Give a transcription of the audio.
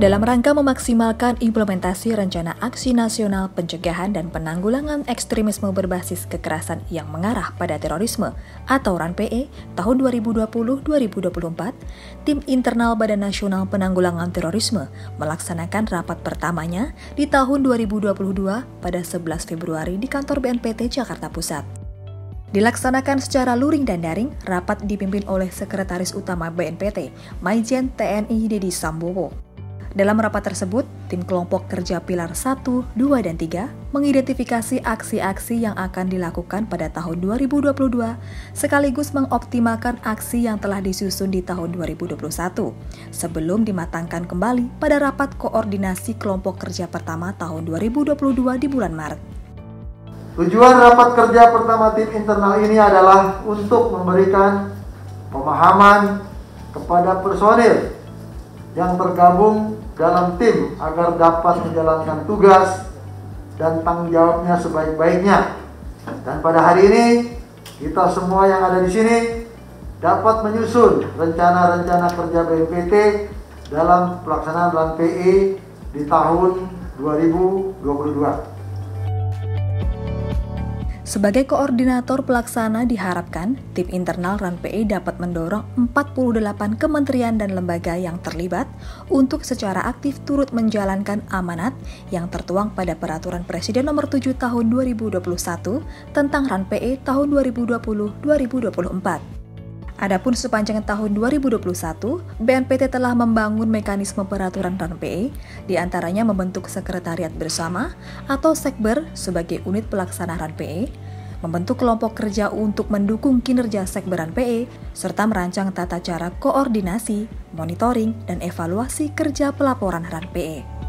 Dalam rangka memaksimalkan implementasi Rencana Aksi Nasional Pencegahan dan Penanggulangan Ekstremisme Berbasis Kekerasan yang Mengarah pada Terorisme atau RAN-PE tahun 2020-2024, Tim Internal Badan Nasional Penanggulangan Terorisme melaksanakan rapat pertamanya di tahun 2022 pada 11 Februari di kantor BNPT Jakarta Pusat. Dilaksanakan secara luring dan daring, rapat dipimpin oleh Sekretaris Utama BNPT, Majen TNI Dedi Sambowo. Dalam rapat tersebut, tim kelompok kerja pilar 1, 2, dan 3 mengidentifikasi aksi-aksi yang akan dilakukan pada tahun 2022 sekaligus mengoptimalkan aksi yang telah disusun di tahun 2021 sebelum dimatangkan kembali pada rapat koordinasi kelompok kerja pertama tahun 2022 di bulan Maret. Tujuan rapat kerja pertama tim internal ini adalah untuk memberikan pemahaman kepada personil yang tergabung dalam tim agar dapat menjalankan tugas dan tanggung jawabnya sebaik-baiknya. Dan pada hari ini, kita semua yang ada di sini dapat menyusun rencana-rencana kerja BNPT dalam pelaksanaan RAN-PE di tahun 2022. Sebagai koordinator pelaksana diharapkan tim internal RAN-PE dapat mendorong 48 kementerian dan lembaga yang terlibat untuk secara aktif turut menjalankan amanat yang tertuang pada Peraturan Presiden Nomor 7 Tahun 2021 tentang RAN-PE tahun 2020-2024. Adapun sepanjang tahun 2021, BNPT telah membangun mekanisme peraturan RAN-PE, diantaranya membentuk sekretariat bersama atau sekber sebagai unit pelaksana RAN-PE, membentuk kelompok kerja untuk mendukung kinerja sekber RAN-PE, serta merancang tata cara koordinasi, monitoring, dan evaluasi kerja pelaporan RAN-PE.